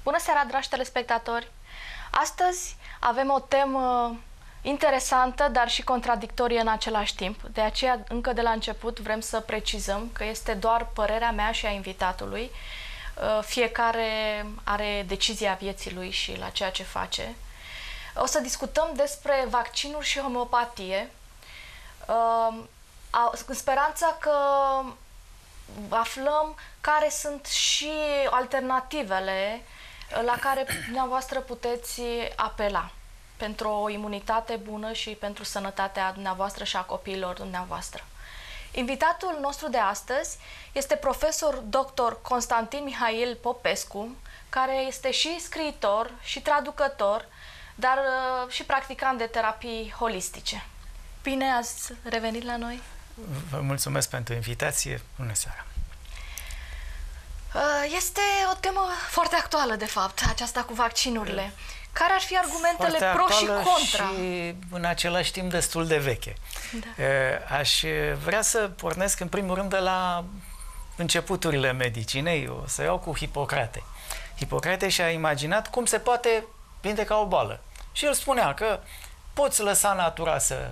Bună seara, dragi telespectatori! Astăzi avem o temă interesantă, dar și contradictorie în același timp. De aceea, încă de la început, vrem să precizăm că este doar părerea mea și a invitatului. Fiecare are decizia vieții lui și la ceea ce face. O să discutăm despre vaccinuri și homeopatie, în speranța că aflăm care sunt și alternativele la care dumneavoastră puteți apela pentru o imunitate bună și pentru sănătatea dumneavoastră și a copiilor dumneavoastră. Invitatul nostru de astăzi este profesor dr. Constantin Mihail Popescu, care este și scriitor și traducător, dar și practicant de terapii holistice. Bine ați revenit la noi! Vă mulțumesc pentru invitație. Bună seara! Este o temă foarte actuală, de fapt, aceasta cu vaccinurile. Care ar fi argumentele pro și contra? Și în același timp destul de veche. Da. Aș vrea să pornesc în primul rând de la începuturile medicinei. O să iau cu Hipocrate. Hipocrate și-a imaginat cum se poate vindeca o boală. Și el spunea că poți lăsa natura să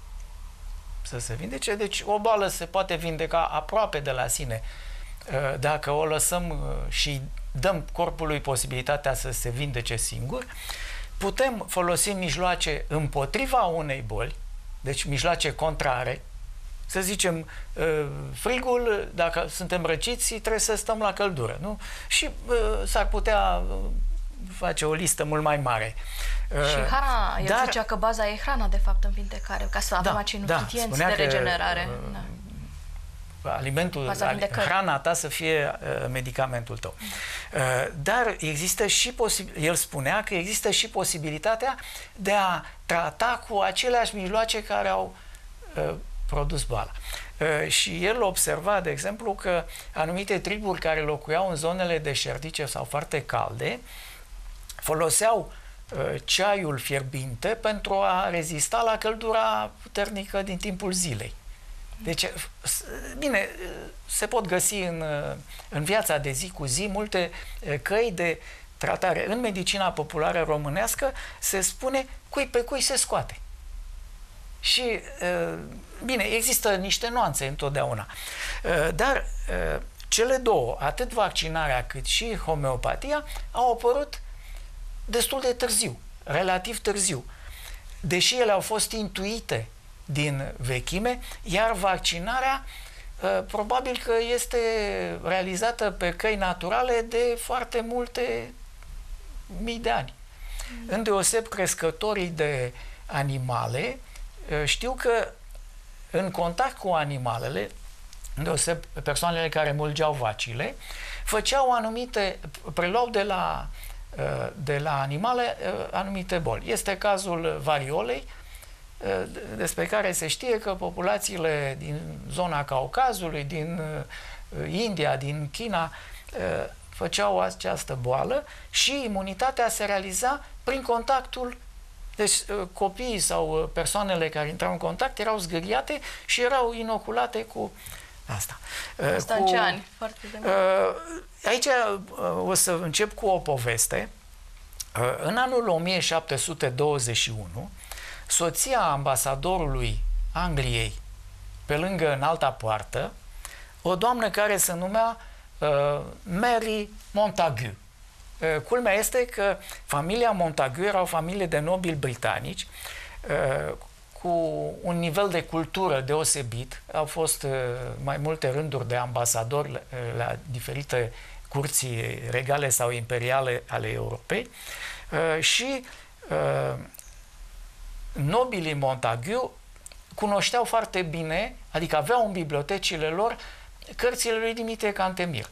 se vindece, deci o boală se poate vindeca aproape de la sine dacă o lăsăm și dăm corpului posibilitatea să se vindece singur. Putem folosi mijloace împotriva unei boli, deci mijloace contrare. Să zicem, frigul, dacă suntem răciți, trebuie să stăm la căldură, nu? Și s-ar putea face o listă mult mai mare. Și hrana, el zicea că baza e hrana, de fapt, în vindecare, ca să avem acei nutrienți de regenerare. Alimentul, hrana ta să fie medicamentul tău. Dar există și el spunea că există și posibilitatea de a trata cu aceleași mijloace care au produs boala. Și el observa, de exemplu, că anumite triburi care locuiau în zonele deșertice sau foarte calde foloseau ceaiul fierbinte pentru a rezista la căldura puternică din timpul zilei. Deci, bine, se pot găsi în viața de zi cu zi multe căi de tratare. În medicina populară românească se spune cui pe cui se scoate. Și, bine, există niște nuanțe întotdeauna. Dar cele două, atât vaccinarea cât și homeopatia, au apărut destul de târziu, relativ târziu. Deși ele au fost intuite din vechime, iar vaccinarea probabil că este realizată pe căi naturale de foarte multe mii de ani. Îndeoseb crescătorii de animale știu că în contact cu animalele, îndeoseb persoanele care mulgeau vacile, făceau preluau de la animale anumite boli. Este cazul variolei, despre care se știe că populațiile din zona Caucazului, din India, din China, făceau această boală și imunitatea se realiza prin contactul. Deci copiii sau persoanele care intrau în contact erau zgâriate și erau inoculate cu asta. Asta în ce ani? Foarte de mult. Aici o să încep cu o poveste. În anul 1721, soția ambasadorului Angliei pe lângă Înalta Poartă, o doamnă care se numea Mary Montagu. Culmea este că familia Montagu era o familie de nobili britanici cu un nivel de cultură deosebit. Au fost mai multe rânduri de ambasadori la diferite curți regale sau imperiale ale Europei și nobilii Montagu cunoșteau foarte bine, adică aveau în bibliotecile lor cărțile lui Dimitrie Cantemir.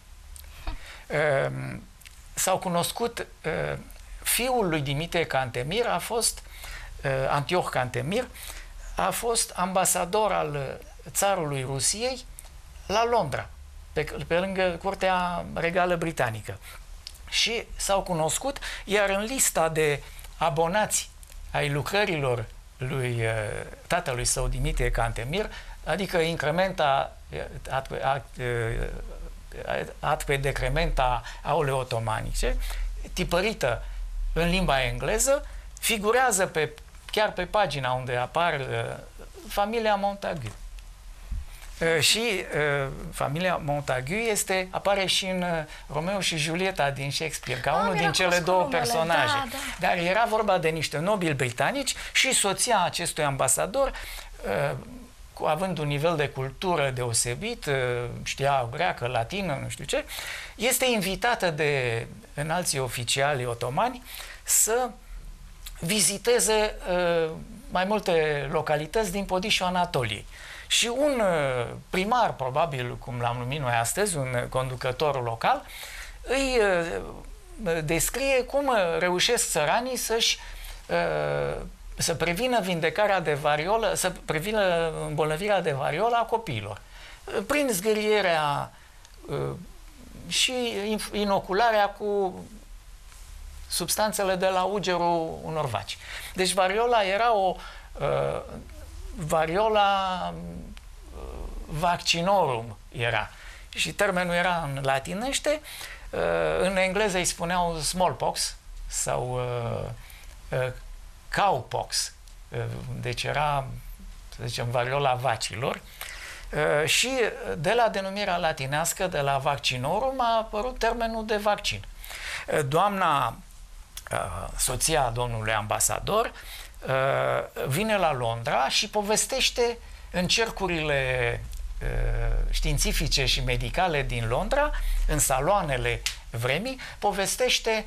S-au cunoscut, fiul lui Dimitrie Cantemir a fost, Antioch Cantemir, a fost ambasador al țarului Rusiei la Londra, pe lângă Curtea Regală Britanică. Și s-au cunoscut, iar în lista de abonați ai lucrărilor lui tatălui său Dimitrie Cantemir, adică incrementa ad pe decrementa aule otomanice, tipărită în limba engleză, figurează chiar pe pagina unde apar familia Montagu. Și familia Montagu apare și în Romeo și Julieta din Shakespeare, ca unul din cele două personaje. Da, da. Dar era vorba de niște nobili britanici și soția acestui ambasador, având un nivel de cultură deosebit, știa greacă, latină, nu știu ce, este invitată de înalții oficiali otomani să viziteze mai multe localități din Podișul Anatoliei. Și un primar, probabil, cum l-am numit noi astăzi, un conducător local, îi descrie cum reușesc țăranii să prevină vindecarea de variolă, să prevină îmbolnăvirea de variolă a copiilor. Prin zgârierea și inocularea cu substanțele de la ugerul unor vaci. Deci variola era o variola vaccinorum era. Și termenul era în latinește, în engleză îi spuneau smallpox sau cowpox. Deci era, să zicem, variola vacilor. Și de la denumirea latinească, de la vaccinorum, a apărut termenul de vaccin. Doamna, soția domnului ambasador, vine la Londra și povestește în cercurile științifice și medicale din Londra, în saloanele vremii, povestește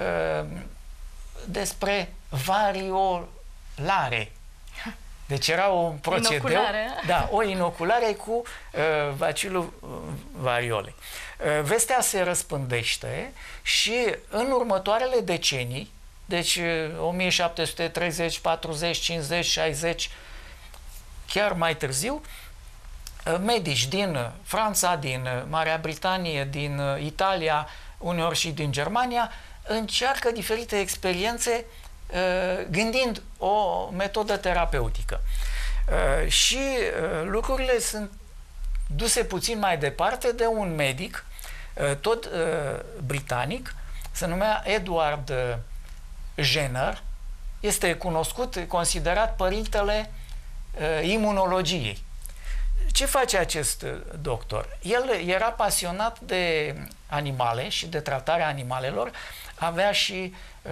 despre variolare. Deci era un procedeu, da, o inoculare cu bacilul variolei. Vestea se răspândește și în următoarele decenii, deci 1730, 40, 50, 60, chiar mai târziu, medici din Franța, din Marea Britanie, din Italia, uneori și din Germania, încearcă diferite experiențe gândind o metodă terapeutică. Și lucrurile sunt duse puțin mai departe de un medic, tot britanic, se numea Edward Jenner, este cunoscut, considerat părintele imunologiei. Ce face acest doctor? El era pasionat de animale și de tratarea animalelor, avea și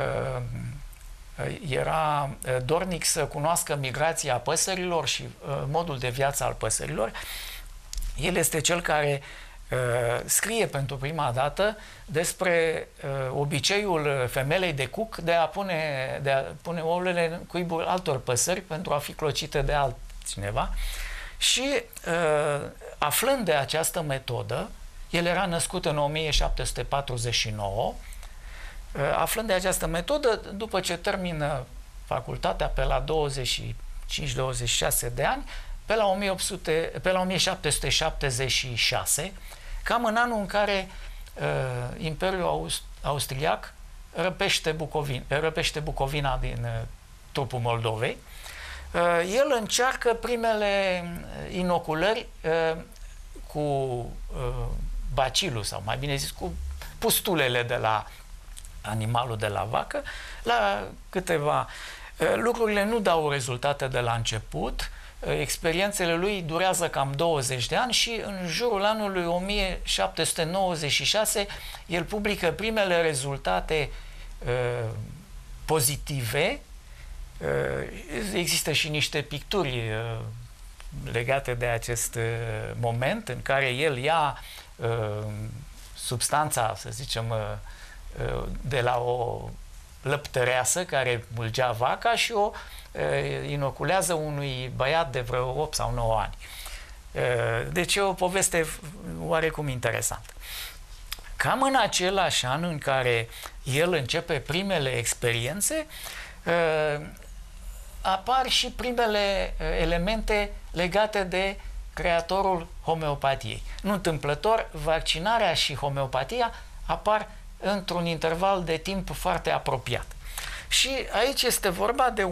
era dornic să cunoască migrația păsărilor și modul de viață al păsărilor. El este cel care scrie pentru prima dată despre obiceiul femelei de cuc de a pune ouăle în cuibul altor păsări pentru a fi clocite de altcineva. Și aflând de această metodă, el era născut în 1749, aflând de această metodă, după ce termină facultatea pe la 25-26 de ani, pe la 1776, cam în anul în care Imperiul Austriac răpește Bucovina din trupul Moldovei, el încearcă primele inoculări cu bacilul, sau mai bine zis, cu pustulele de la animalul de la vacă. La câteva lucrurile nu dau rezultate de la început. Experiențele lui durează cam 20 de ani și în jurul anului 1796 el publică primele rezultate pozitive. Există și niște picturi legate de acest moment în care el ia substanța, să zicem, de la o lăptăreasă care mulgea vaca și o inoculează unui băiat de vreo 8 sau 9 ani. Deci e o poveste oarecum interesantă. Cam în același an în care el începe primele experiențe, apar și primele elemente legate de creatorul homeopatiei. Nu întâmplător, vaccinarea și homeopatia apar într-un interval de timp foarte apropiat. Și aici este vorba de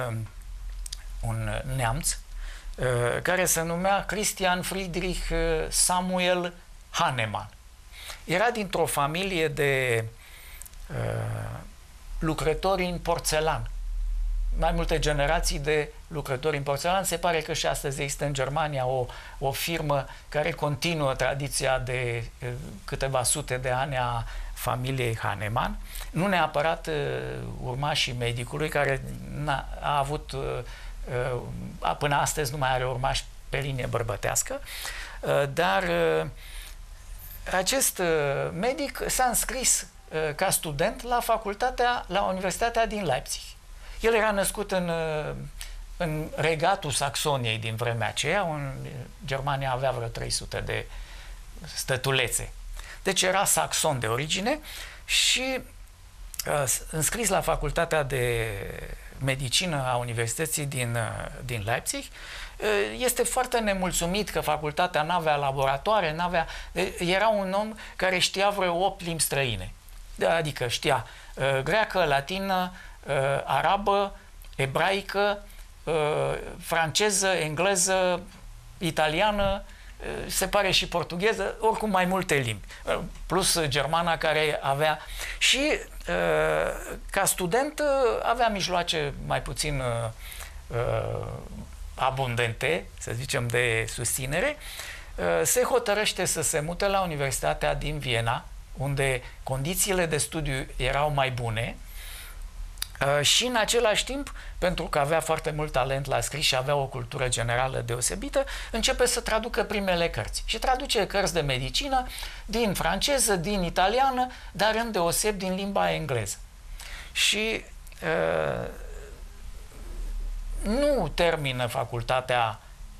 un neamț care se numea Christian Friedrich Samuel Hahnemann. Era dintr-o familie de lucrători în porțelan. Mai multe generații de lucrători în porțelan. Se pare că și astăzi există în Germania o firmă care continuă tradiția de câteva sute de ani a familiei Hahnemann. Nu neapărat urmașii medicului, care a avut până astăzi nu mai are urmași pe linie bărbătească, dar acest medic s-a înscris ca student la Universitatea din Leipzig. El era născut în regatul Saxoniei din vremea aceea, Germania avea vreo 300 de stătulețe. Deci era saxon de origine și înscris la Facultatea de Medicină a Universității din Leipzig. Este foarte nemulțumit că facultatea n-avea laboratoare, era un om care știa vreo 8 limbi străine. Adică știa greacă, latină, arabă, ebraică, franceză, engleză, italiană, se pare și portugheză, oricum mai multe limbi, plus germana care avea și ca student avea mijloace mai puțin abundente, să zicem, de susținere. Se hotărăște să se mute la Universitatea din Viena, unde condițiile de studiu erau mai bune și în același timp, pentru că avea foarte mult talent la scris și avea o cultură generală deosebită, începe să traducă primele cărți. Și traduce cărți de medicină din franceză, din italiană, dar îndeoseb din limba engleză. Și nu termină facultatea,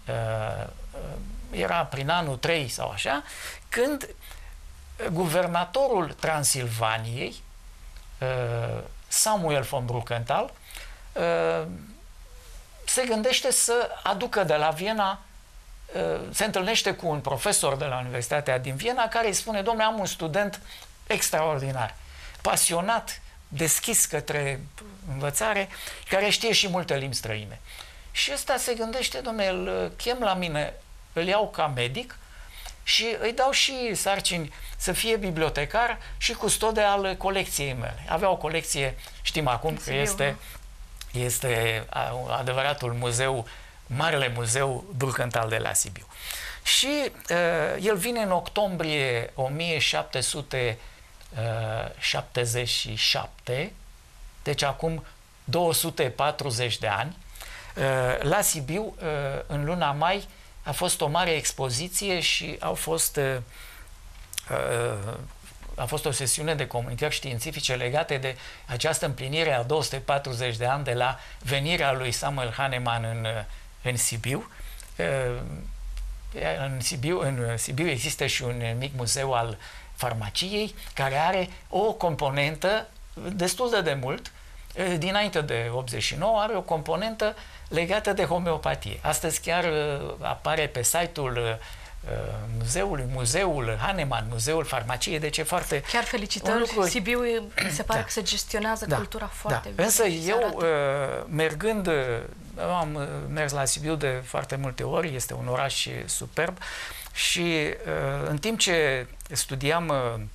era prin anul 3 sau așa, când guvernatorul Transilvaniei, Samuel von Brukenthal, se gândește să aducă de la Viena, se întâlnește cu un profesor de la Universitatea din Viena care îi spune: dom'le, am un student extraordinar, pasionat, deschis către învățare, care știe și multe limbi străine. Și ăsta se gândește: dom'le, îl chem la mine, îl iau ca medic și îi dau și sarcini să fie bibliotecar și custode al colecției mele. Avea o colecție, știm acum că este adevăratul muzeu, Marele Muzeu Brukenthal de la Sibiu. Și el vine în octombrie 1777, deci acum 240 de ani, la Sibiu, în luna mai, a fost o mare expoziție și a fost o sesiune de comunicări științifice legate de această împlinire a 240 de ani de la venirea lui Samuel Hahnemann în Sibiu. În Sibiu există și un mic muzeu al farmaciei care are o componentă destul de demult, dinainte de 89, are o componentă legată de homeopatie. Astăzi chiar apare pe site-ul muzeul Hahnemann, Muzeul Farmaciei, deci e foarte... Chiar felicitări, Sibiu se pare că se gestionează cultura foarte bine. Însă eu, am mers la Sibiu de foarte multe ori, este un oraș superb și în timp ce studiam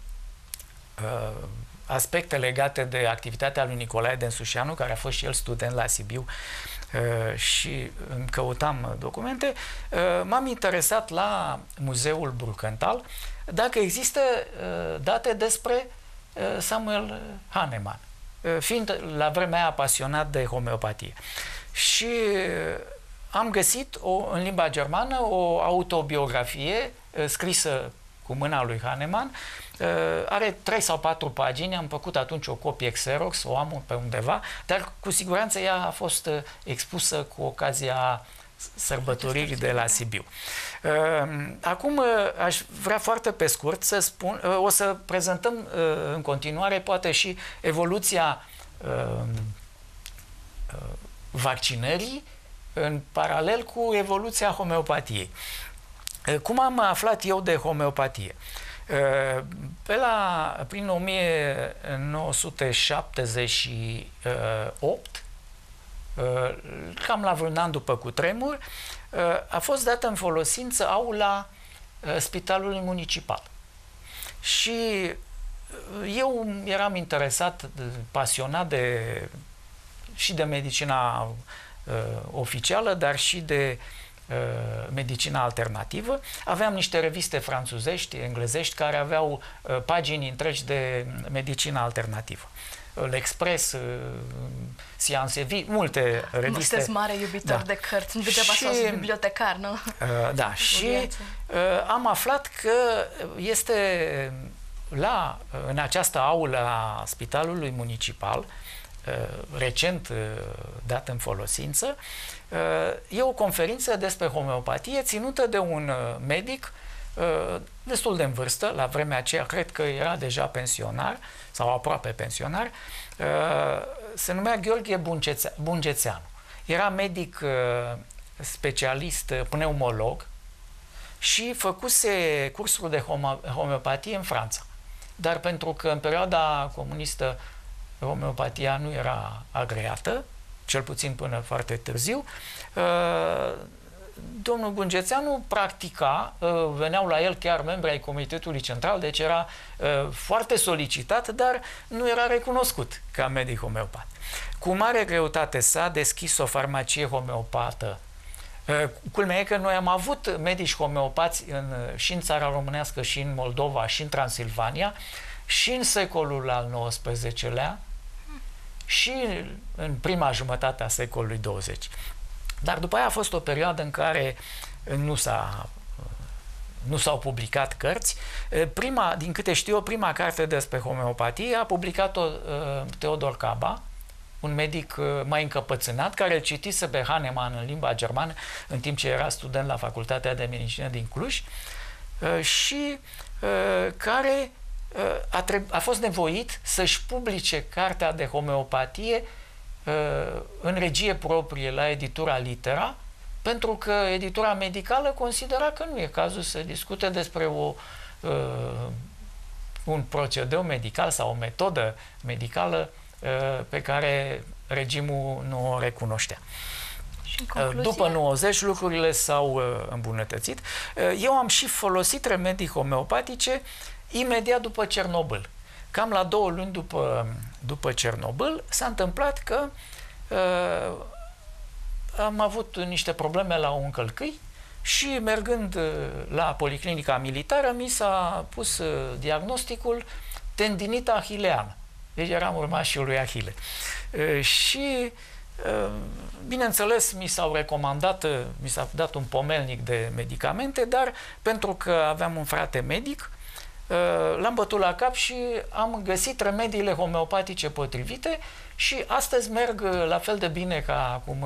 aspecte legate de activitatea lui Nicolae Densușianu, care a fost și el student la Sibiu, și îmi căutam documente, m-am interesat la Muzeul Brukenthal dacă există date despre Samuel Hahnemann, fiind la vremea aia pasionat de homeopatie. Și am găsit în limba germană o autobiografie scrisă cu mâna lui Hahnemann. Are 3 sau 4 pagini, am făcut atunci o copie Xerox, o am pe undeva, dar cu siguranță ea a fost expusă cu ocazia sărbătoririi de la Sibiu. Acum aș vrea foarte pe scurt să spun, o să prezentăm în continuare poate și evoluția vaccinării în paralel cu evoluția homeopatiei. Cum am aflat eu de homeopatie? Prin 1978, cam la vreun an după cutremur, a fost dată în folosință aula Spitalului Municipal. Și eu eram interesat, pasionat și de medicina oficială, dar și de medicina alternativă. Aveam niște reviste franțuzești, englezești, care aveau pagini întregi de medicină alternativă. L'Express, Science Vie, multe reviste. Sunteți mare iubitor de cărți, nu degeaba să bibliotecar, nu? Da, și am aflat că este în această aulă a Spitalului Municipal, recent dat în folosință, e o conferință despre homeopatie ținută de un medic destul de în vârstă, la vremea aceea cred că era deja pensionar sau aproape pensionar, se numea Gheorghe Bungețeanu. Era medic specialist pneumolog și făcuse cursuri de homeopatie în Franța. Dar pentru că în perioada comunistă homeopatia nu era agreată, cel puțin până foarte târziu, domnul Bungețeanu practica, veneau la el chiar membri ai Comitetului Central, deci era foarte solicitat, dar nu era recunoscut ca medic homeopat. Cu mare greutate s-a deschis o farmacie homeopată. Culmea e că noi am avut medici homeopați și în țara românească, și în Moldova, și în Transilvania, și în secolul al XIX-lea, și în prima jumătate a secolului 20. Dar după aia a fost o perioadă în care nu s-au publicat cărți. Din câte știu eu, prima carte despre homeopatie a publicat-o Teodor Caba, un medic mai încăpățânat, care îl citise pe Hahnemann în limba germană în timp ce era student la Facultatea de Medicină din Cluj și care a fost nevoit să-și publice cartea de homeopatie în regie proprie la editura Litera, pentru că editura medicală considera că nu e cazul să discute despre un procedeu medical sau o metodă medicală pe care regimul nu o recunoștea. După 90 lucrurile s-au îmbunătățit. Eu am și folosit remedii homeopatice imediat după Cernobâl. Cam la 2 luni după Cernobâl s-a întâmplat că am avut niște probleme la un călcâi și mergând la Policlinica Militară mi s-a pus diagnosticul tendinită ahileană. Deci eram urmașul lui Ahile. Și bineînțeles mi s-a dat un pomelnic de medicamente, dar pentru că aveam un frate medic, l-am bătut la cap și am găsit remediile homeopatice potrivite și astăzi merg la fel de bine ca acum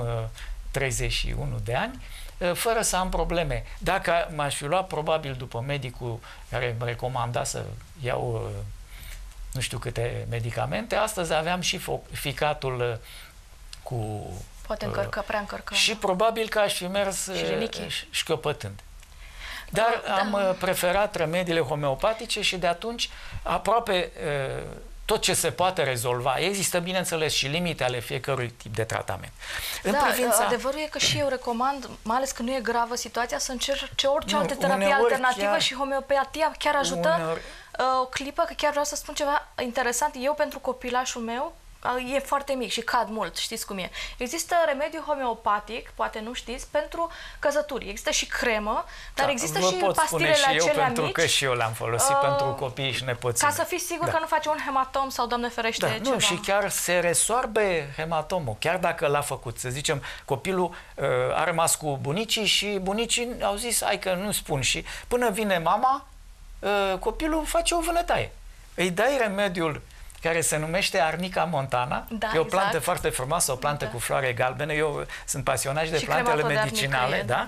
31 de ani, fără să am probleme. Dacă m-aș fi luat probabil după medicul care îmi recomanda să iau nu știu câte medicamente, astăzi aveam și ficatul cu... Poate prea încărcat. Și probabil că aș fi mers șchiopătând. Dar am preferat remediile homeopatice și de atunci aproape tot ce se poate rezolva. Există, bineînțeles, și limite ale fiecărui tip de tratament. Adevărul e că și eu recomand, mai ales că nu e gravă situația, să încerce orice altă terapie alternativă și homeopatia chiar ajută. O clipă, că chiar vreau să spun ceva interesant. Eu, pentru copilașul meu, e foarte mic și cad mult, știți cum e. Există remediu homeopatic, poate nu știți, pentru căzături. Există și cremă, dar există și pastilele acelea mici. Pentru că și eu le-am folosit pentru copii și nepoții. Ca să fii sigur că nu face un hematom sau, Doamne ferește, ceva. Nu, și chiar se resoarbe hematomul. Chiar dacă l-a făcut, să zicem, copilul a rămas cu bunicii și bunicii au zis, hai că nu spun, și până vine mama, copilul face o vânătaie. Îi dai remediul care se numește Arnica montana. Da, e o plantă foarte frumoasă, o plantă cu floare galbene. Eu sunt pasionat de plantele medicinale, da?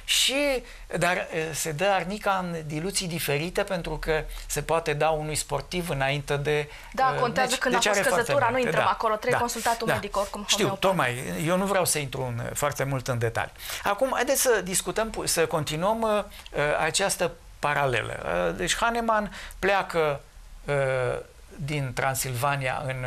Dar se dă arnica în diluții diferite pentru că se poate da unui sportiv înainte de... Da, contează când a fost căzătura, nu intrăm acolo, trebuie consultat un medic oricum homeopat. Știu, tocmai, eu nu vreau să intru foarte mult în detalii. Acum, haideți să discutăm, să continuăm această paralelă. Deci Hahnemann pleacă din Transilvania în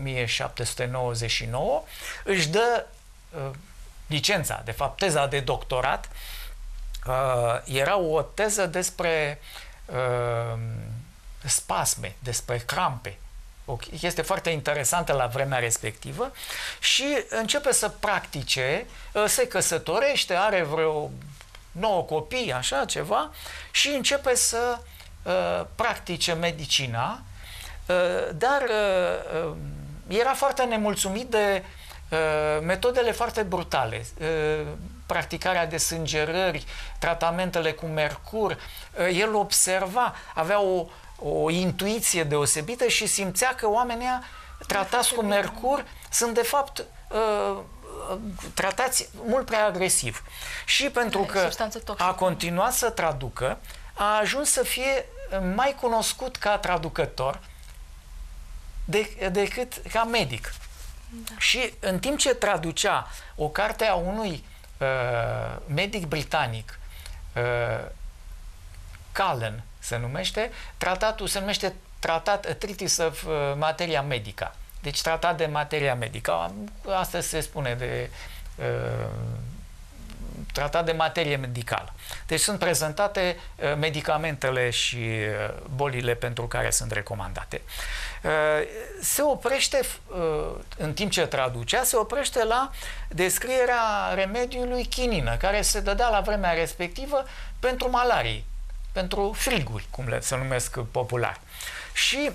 1799, își dă licența, de fapt teza de doctorat, era o teză despre spasme, despre crampe. O chestie foarte interesantă la vremea respectivă și începe să practice, se căsătorește, are vreo 9 copii, așa ceva, și începe să practice medicina, dar era foarte nemulțumit de metodele foarte brutale, practicarea de sângerări, tratamentele cu mercur. El observa, avea o intuiție deosebită și simțea că oamenii tratați cu mercur sunt de fapt tratați mult prea agresiv. Și pentru că a continuat să traducă, a ajuns să fie mai cunoscut ca traducător decât ca medic. Da. Și în timp ce traducea o carte a unui medic britanic, Cullen se numește, tratatul se numește Treatise of Materia Medica. Deci tratat de materia medică. Astăzi se spune de tratat de materie medicală. Deci sunt prezentate medicamentele și bolile pentru care sunt recomandate. Se oprește, în timp ce traducea, se oprește la descrierea remediului chinină, care se dădea la vremea respectivă pentru malarie, pentru friguri, cum se numesc popular. Și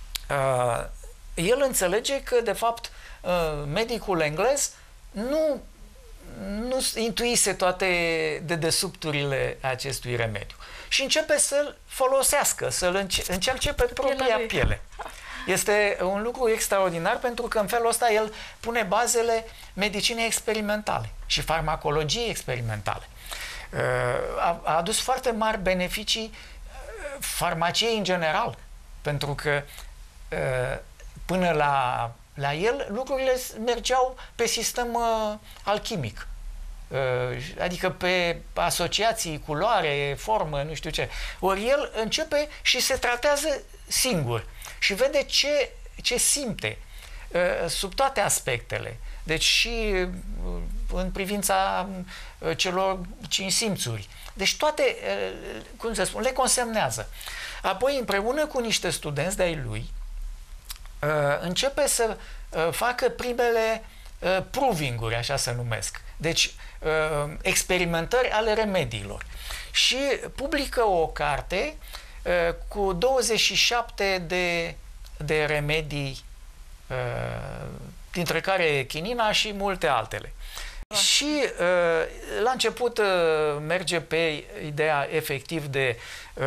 el înțelege că, de fapt, medicul englez nu intuise toate dedesubturile acestui remediu. Și începe să-l folosească, să-l încerce pe propria piele. Este un lucru extraordinar pentru că în felul ăsta el pune bazele medicinei experimentale și farmacologiei experimentale. A adus foarte mari beneficii farmaciei în general, pentru că până la el lucrurile mergeau pe sistem alchimic, adică pe asociații, culoare, formă, nu știu ce. Ori el începe și se tratează singur și vede ce simte sub toate aspectele. Deci și în privința celor 5 simțuri. Deci toate, cum se spune, le consemnează. Apoi, împreună cu niște studenți de-ai lui, începe să facă primele proving-uri, așa se numesc. Deci, experimentări ale remediilor. Și publică o carte cu 27 de remedii, dintre care chinina și multe altele. Și la început merge pe ideea efectiv de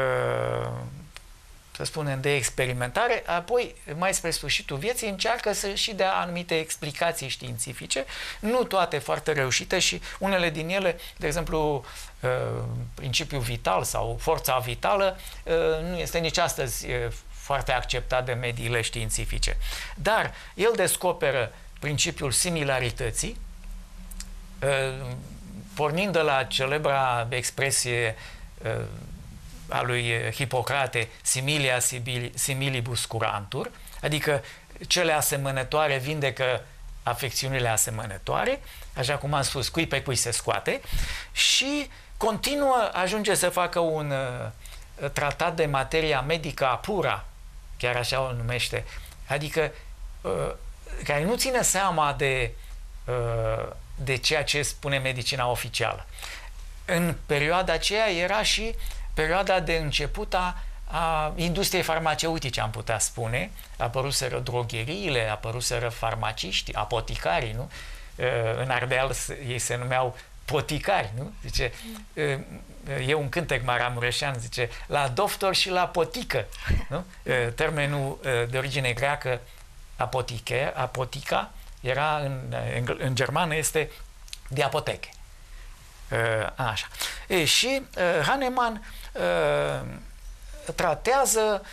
să spunem, de experimentare, apoi, mai spre sfârșitul vieții, încearcă să și dea anumite explicații științifice, nu toate foarte reușite și unele din ele, de exemplu, principiul vital sau forța vitală, nu este nici astăzi foarte acceptat de mediile științifice. Dar el descoperă principiul similarității, pornind de la celebra expresie a lui Hipocrate, similia similibus curantur, adică cele asemănătoare vindecă afecțiunile asemănătoare, așa cum am spus, cui pe cui se scoate, și continuă, ajunge să facă un tratat de materia medica pura, chiar așa o numește, adică care nu ține seama de ceea ce spune medicina oficială. În perioada aceea era și perioada de început a industriei farmaceutice, am putea spune. Apăruseră drogheriile, apăruseră farmaciștii, apoticarii, nu? În Ardeal ei se numeau poticari, nu? Zice, e un cântec maramureșean, zice, la doctor și la potică, nu? Termenul de origine greacă apotica era în germană este de apoteche. Așa. Și Hahnemann tratează,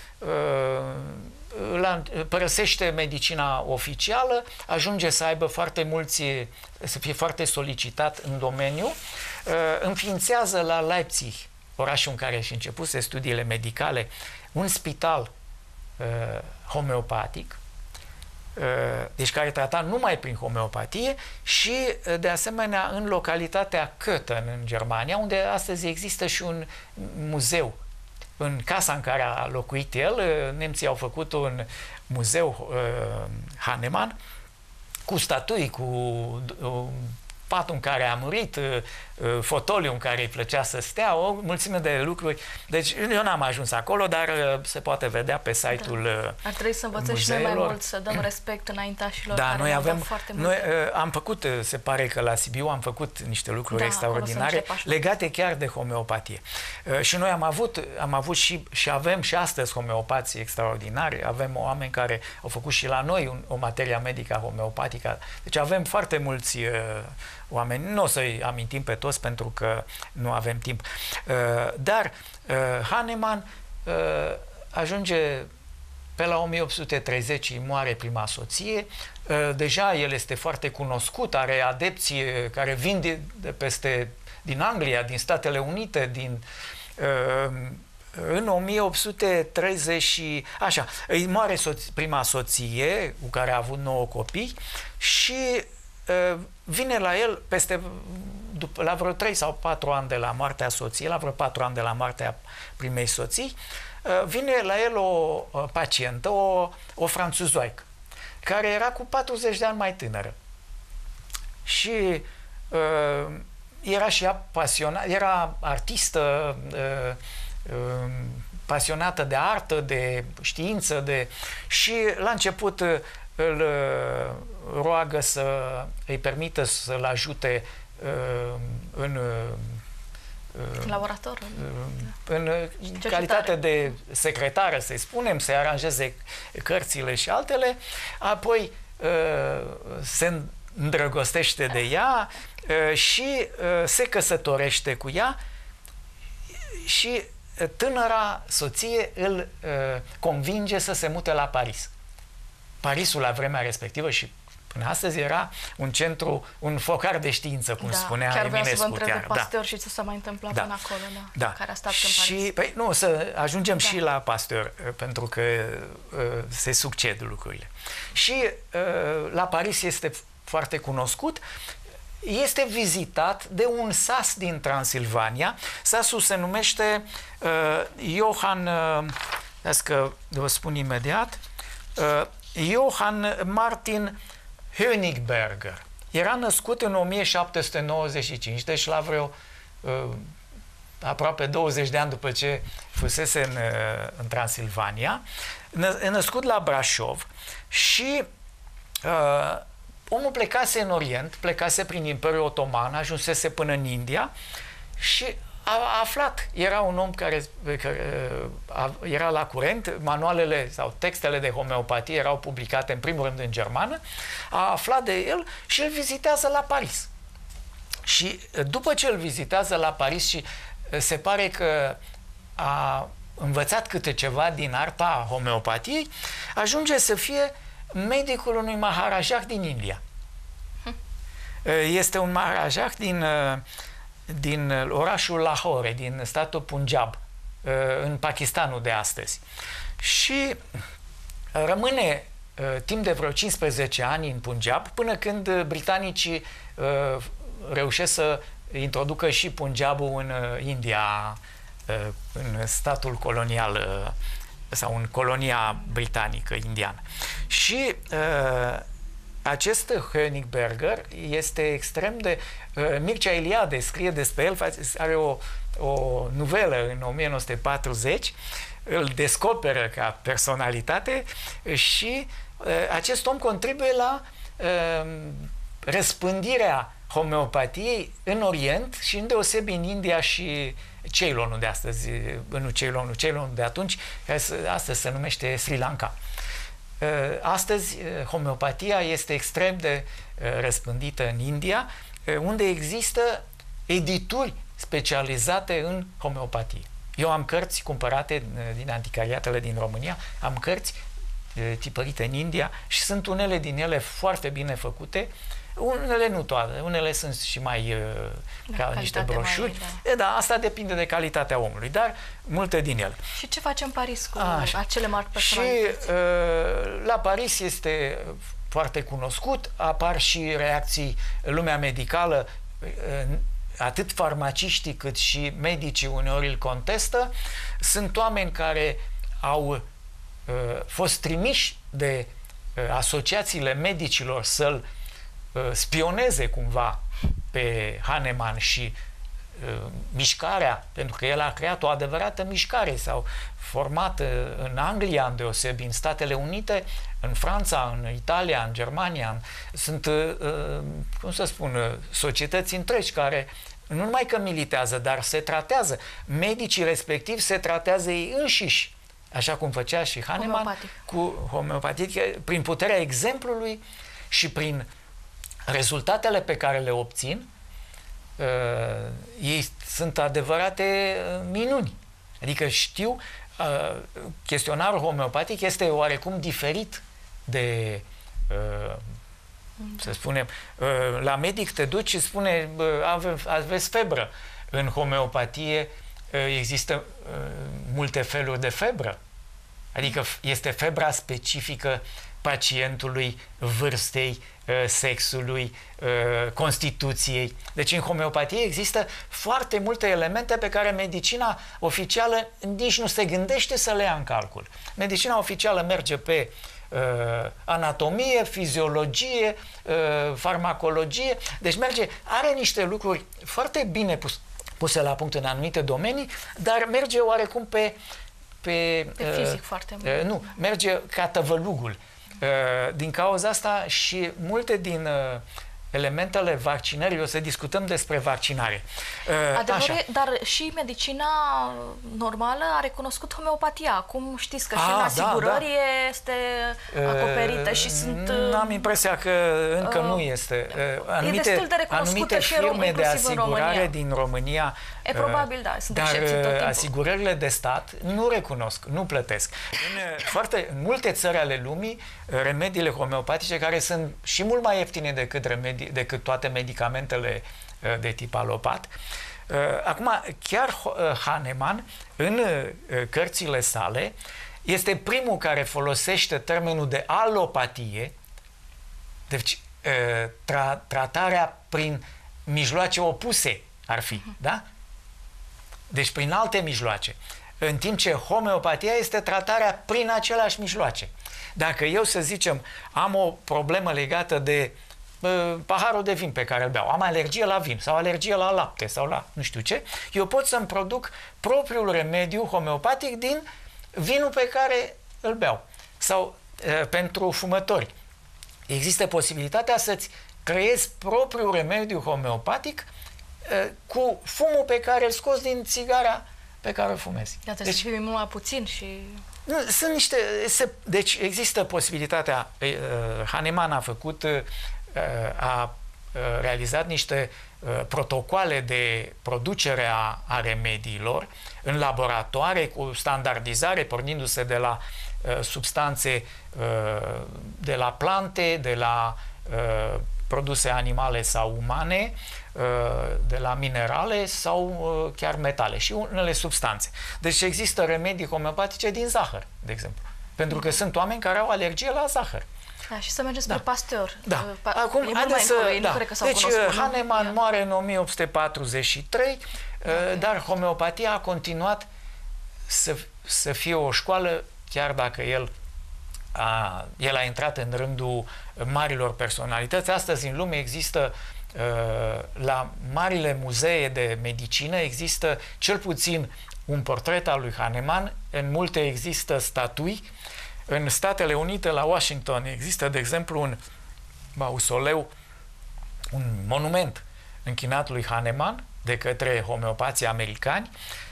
părăsește medicina oficială, ajunge să aibă foarte mulți, să fie foarte solicitat în domeniu, înființează la Leipzig, orașul în care și începuse studiile medicale, un spital homeopatic, deci care trata numai prin homeopatie și, de asemenea, în localitatea Köthen, în Germania, unde astăzi există și un muzeu în casa în care a locuit el, nemții au făcut un muzeu Hahnemann cu statui, cu patul în care a murit, fotoliul în care îi plăcea să stea, o mulțime de lucruri. Deci eu n-am ajuns acolo, dar se poate vedea pe site-ul Ar trebui să învățăm și noi mai mult, să dăm respect înaintașilor care noi avem, foarte noi am făcut, se pare că la Sibiu am făcut niște lucruri extraordinare legate chiar de homeopatie. Și noi am avut și avem și astăzi homeopații extraordinari, avem oameni care au făcut și la noi o materia medică homeopatică. Deci avem foarte mulți oameni, nu o să-i amintim pe toți pentru că nu avem timp. Dar Hahnemann ajunge pe la 1830, îi moare prima soție, deja el este foarte cunoscut, are adepții care vin din Anglia, din Statele Unite, în 1830 așa, îi moare prima soție cu care a avut 9 copii și vine la el la vreo 3 sau 4 ani de la moartea soției, la vreo 4 ani de la moartea primei soții, vine la el o pacientă, o franțuzoaică, care era cu 40 de ani mai tânără. Și era și ea pasionată, era artistă, pasionată de artă, de știință, și la început îl roagă să îi permită să-l ajute în laborator, în calitate de secretară, să-i spunem, să-i aranjeze cărțile și altele, apoi se îndrăgostește de ea și se căsătorește cu ea și tânăra soție îl convinge să se mute la Paris. Parisul la vremea respectivă și până astăzi era un centru, un focar de știință, cum spunea Eminescu. Chiar vreau să vă întreb de Pasteur și ce s-a mai întâmplat până acolo, care a stat în Paris. Și, păi, nu, să ajungem și la Pasteur, pentru că se succed lucrurile. Și la Paris este foarte cunoscut, este vizitat de un sas din Transilvania. Sasul se numește Johann, că vă spun imediat, Johann Martin Hönigsberger. Era născut în 1795, deci la vreo aproape 20 de ani după ce fusese în Transilvania, născut la Brașov și omul plecase în Orient, plecase prin Imperiul Otoman, ajunsese până în India și a aflat, era un om care era la curent, manualele sau textele de homeopatie erau publicate în primul rând în germană, a aflat de el și îl vizitează la Paris. Și după ce îl vizitează la Paris și se pare că a învățat câte ceva din arta homeopatiei, ajunge să fie medicul unui Maharajah din India. Este un Maharajah din orașul Lahore, din statul Punjab, în Pakistanul de astăzi. Și rămâne timp de vreo 15 ani în Punjab, până când britanicii reușesc să introducă și Punjabul în India, în statul colonial sau în colonia britanică indiană. Și acest Hönigsberger este extrem de... Mircea Eliade scrie despre el, are o novelă în 1940, îl descoperă ca personalitate și acest om contribuie la răspândirea homeopatiei în Orient și îndeosebi în India și Ceylonul de astăzi, nu Ceylonul de atunci, care astăzi se numește Sri Lanka. Astăzi, homeopatia este extrem de răspândită în India, unde există edituri specializate în homeopatie. Eu am cărți cumpărate din anticariatele din România, am cărți tipărite în India și sunt unele din ele foarte bine făcute, unele nu toate, unele sunt și mai ca niște broșuri. Da, asta depinde de calitatea omului, dar multe din ele. Și ce facem în Paris cu acele mari personalități? Și la Paris este foarte cunoscut, apar și reacții în lumea medicală, atât farmaciștii cât și medicii uneori îl contestă, sunt oameni care au fost trimiși de asociațiile medicilor să-l spioneze cumva pe Hahnemann și mișcarea, pentru că el a creat o adevărată mișcare, s-au format în Anglia, îndeosebi, în Statele Unite, în Franța, în Italia, în Germania. Sunt, cum să spun, societăți întregi care nu numai că militează, dar se tratează. Medicii respectivi se tratează ei înșiși, așa cum făcea și Hahnemann cu homeopatie, prin puterea exemplului și prin rezultatele pe care le obțin. Ei sunt adevărate minuni. Adică știu, chestionarul homeopatic este oarecum diferit de, să spunem, la medic te duci și spune aveți febră. În homeopatie există multe feluri de febră. Adică este febra specifică pacientului, vârstei, sexului, constituției. Deci în homeopatie există foarte multe elemente pe care medicina oficială nici nu se gândește să le ia în calcul. Medicina oficială merge pe anatomie, fiziologie, farmacologie, deci are niște lucruri foarte bine puse la punct în anumite domenii, dar merge oarecum pe fizic foarte mult. Nu, merge ca tăvălugul. Din cauza asta și multe din elementele vaccinării, o să discutăm despre vaccinare. Adevărul, dar și medicina normală a recunoscut homeopatia. Acum știți că și în asigurări este acoperită și sunt... Am impresia că încă nu este. E destul de recunoscută și firme de asigurare din România. Probabil, da, sunt excepții tot timpul. Asigurările de stat nu recunosc, nu plătesc. În multe țări ale lumii, remediile homeopatice, care sunt și mult mai ieftine decât toate medicamentele de tip alopat. Acum, chiar Hahnemann, în cărțile sale, este primul care folosește termenul de alopatie, deci tratarea prin mijloace opuse ar fi, da? Deci prin alte mijloace. În timp ce homeopatia este tratarea prin aceleași mijloace. Dacă eu, să zicem, am o problemă legată de paharul de vin pe care îl beau, am alergie la vin sau alergie la lapte sau la nu știu ce, eu pot să-mi produc propriul remediu homeopatic din vinul pe care îl beau. Sau pentru fumători. Există posibilitatea să-ți creezi propriul remediu homeopatic cu fumul pe care îl scoți din țigara pe care o fumezi. Deci să fie mult mai puțin și... Sunt niște... Deci există posibilitatea... Hahnemann a făcut... a realizat niște protocoale de producere a remediilor în laboratoare cu standardizare, pornindu-se de la substanțe de la plante, de la produse animale sau umane, de la minerale sau chiar metale și unele substanțe. Deci există remedii homeopatice din zahăr, de exemplu. Pentru că sunt oameni care au alergie la zahăr. Da, și să mergem spre Pasteur. Da. Acum, haideți să... Deci, Hahnemann moare în 1843, dar homeopatia a continuat să fie o școală, chiar dacă el a intrat în rândul marilor personalități. Astăzi, în lume, există la marile muzee de medicină, există cel puțin un portret al lui Hahnemann, în multe există statui. În Statele Unite, la Washington, există, de exemplu, un mausoleu, un monument închinat lui Hahnemann de către homeopații americani.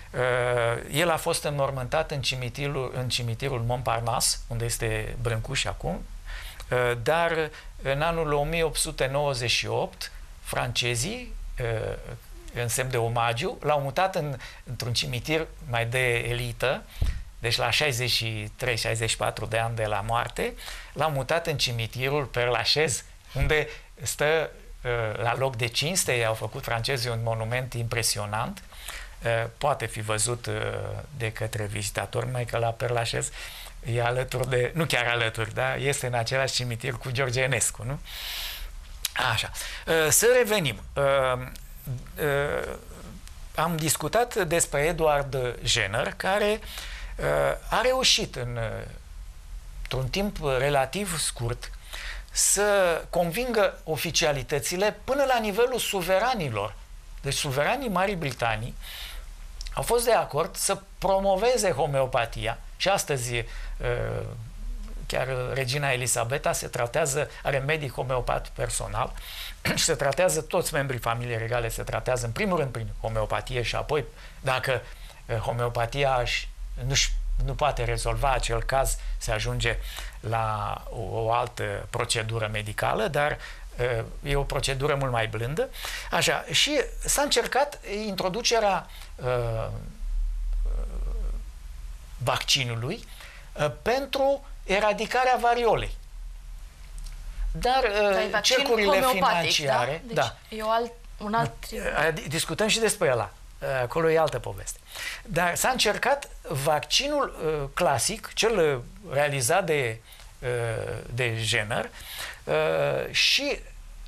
El a fost înmormântat în cimitirul Montparnasse, unde este Brâncuș acum, dar în anul 1898, francezii, în semn de omagiu, l-au mutat într-un cimitir mai de elită, deci la 63-64 de ani de la moarte, l-au mutat în cimitirul Père Lachaise, unde stă la loc de cinste. Ei au făcut francezii un monument impresionant, poate fi văzut de către vizitatori, mai că la Père Lachaise e alături de, nu chiar alături, da? Este în același cimitir cu George Enescu, nu? Așa. Să revenim. am discutat despre Edward Jenner, care a reușit într-un timp relativ scurt să convingă oficialitățile până la nivelul suveranilor. Deci suveranii Marii Britanii au fost de acord să promoveze homeopatia și astăzi chiar regina Elisabeta se tratează, are medic homeopat personal și se tratează, toți membrii familiei regale se tratează în primul rând prin homeopatie și apoi, dacă homeopatia nu poate rezolva acel caz, se ajunge la o altă procedură medicală, dar e o procedură mult mai blândă. Așa, și s-a încercat introducerea vaccinului pentru eradicarea variolei. Dar cercurile financiare... Da? Deci e un alt... Discutăm și despre ăla. Acolo e altă poveste. Dar s-a încercat vaccinul clasic, cel realizat de Jenner, și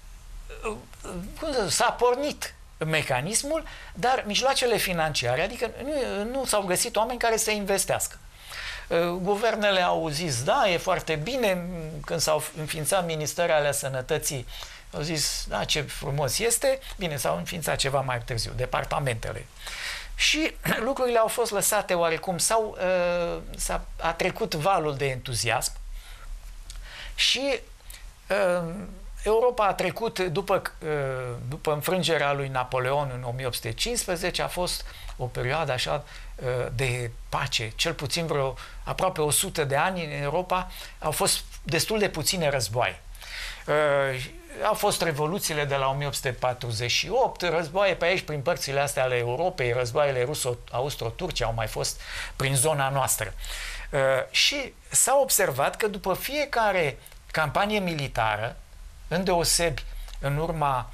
s-a pornit mecanismul, dar mijloacele financiare, adică nu s-au găsit oameni care să investească. Guvernele au zis, da, e foarte bine, când s-au înființat ministerele ale sănătății, au zis, da, ce frumos este, bine, s-au înființat ceva mai târziu, departamentele. Și lucrurile au fost lăsate oarecum, a trecut valul de entuziasm și Europa a trecut, după înfrângerea lui Napoleon în 1815, a fost o perioadă așa de pace, cel puțin vreo aproape 100 de ani în Europa au fost destul de puține războaie. Au fost revoluțiile de la 1848, războaie pe aici prin părțile astea ale Europei, războaiele ruso-austro-turce au mai fost prin zona noastră. Și s-a observat că după fiecare campanie militară, îndeosebi în urma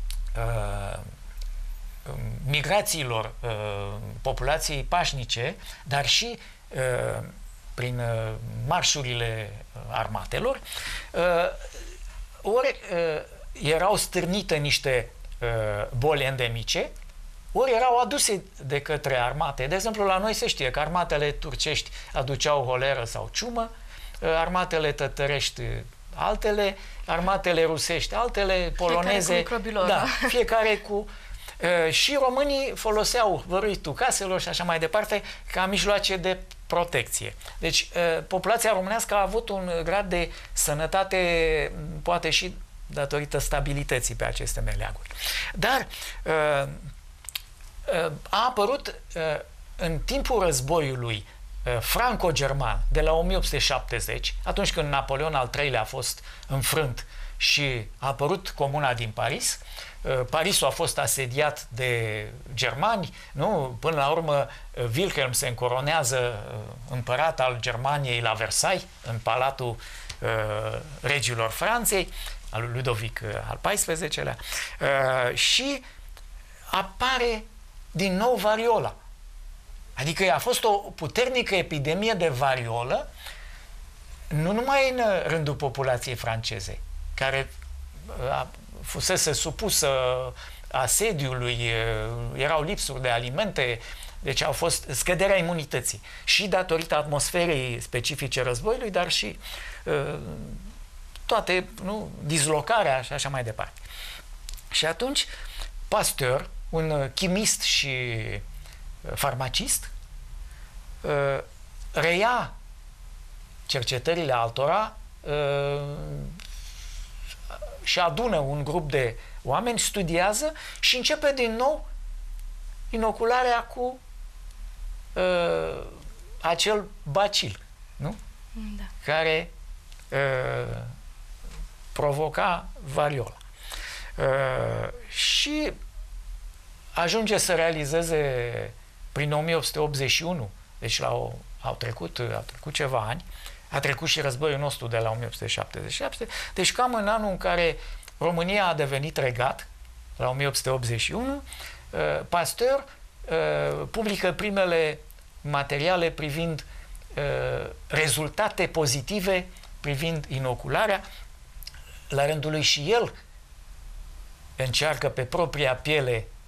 migrațiilor populației pașnice, dar și prin marșurile armatelor, ori erau stârnite niște boli endemice, ori erau aduse de către armate. De exemplu, la noi se știe că armatele turcești aduceau holeră sau ciumă, armatele tătărești altele, armatele rusești altele, poloneze, fiecare cu... și românii foloseau văruitul caselor și așa mai departe ca mijloace de protecție. Deci, populația românească a avut un grad de sănătate, poate și datorită stabilității pe aceste meleaguri. Dar a apărut în timpul războiului franco-german de la 1870, atunci când Napoleon al III-lea a fost înfrânt și a apărut Comuna din Paris. Parisul a fost asediat de germani, nu? Până la urmă Wilhelm se încoronează împărat al Germaniei la Versailles, în palatul regilor Franței, al lui Ludovic al XIV-lea, și apare din nou variola. Adică a fost o puternică epidemie de variolă, nu numai în rândul populației franceze, care fusese supusă asediului, erau lipsuri de alimente, deci au fost scăderea imunității și datorită atmosferei specifice războiului, dar și toate, dislocarea și așa mai departe. Și atunci Pasteur, un chimist și farmacist, reia cercetările altora și adună un grup de oameni, studiază și începe din nou inocularea cu acel bacil, nu? Da. Care provoca variola. Și ajunge să realizeze prin 1881, deci au trecut ceva ani, a trecut și războiul nostru de la 1877, deci cam în anul în care România a devenit regat, la 1881, Pasteur publică primele materiale privind rezultate pozitive privind inocularea. La rândul lui și el încearcă pe propria piele